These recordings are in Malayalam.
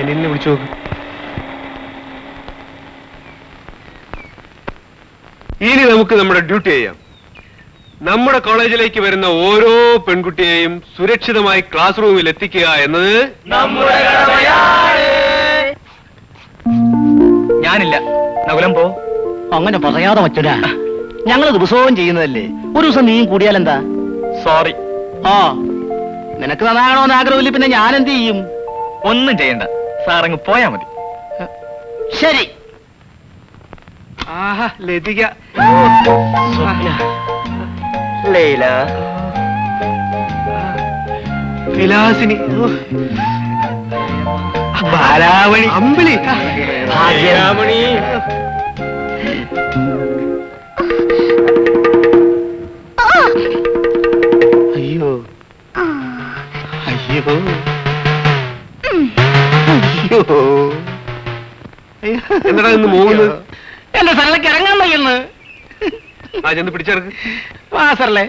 അനിലിനെ വിളിച്ചു നോക്ക്. ഇനി നമുക്ക് നമ്മുടെ ഡ്യൂട്ടി ചെയ്യാം. നമ്മുടെ കോളേജിലേക്ക് വരുന്ന ഓരോ പെൺകുട്ടിയെയും സുരക്ഷിതമായി ക്ലാസ് റൂമിൽ എത്തിക്കുക എന്നത് നമ്മുടെ കടമയാണ്. ഞാനില്ല, നകുലം പോ. അങ്ങനെ പറയാതെ വച്ചടാ, ഞങ്ങൾ ദിവസവും ചെയ്യുന്നതല്ലേ. ഒരു ദിവസം നീയും കൂടിയാലെന്താ? സോറി. ആ, നിനക്ക് നന്നാകണമെന്ന് ആഗ്രഹമില്ല, പിന്നെ ഞാൻ എന്ത് ചെയ്യും? ഒന്നും ചെയ്യണ്ട, സാറങ്ങ് പോയാ മതി. ശരി. ആഹാ, ലതിക, ലൈല, വിലാസിനി, ബാലാമണി, അമ്പിളി, ഭാഗ്യരാമണി. അയ്യോ അയ്യോ അയ്യോ, എന്നടാ ഇന്ന് പോകുന്നത്? എന്റെ സ്ഥലത്തേക്ക് ഇറങ്ങാൻ വയ്യെന്ന്. ആ, ചെന്ന് പിടിച്ചെടുക്ക്. വാസറല്ലേ,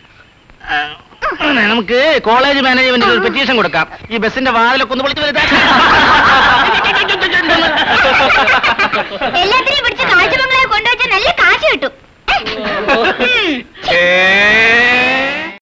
നമുക്ക് കോളേജ് മാനേജ്മെന്റിൽ ഒരു പെറ്റീഷൻ കൊടുക്കാം. ഈ ബസിന്റെ വാതിലൊക്കെ ഒന്ന് വിളിച്ചു വരുത്താൻ.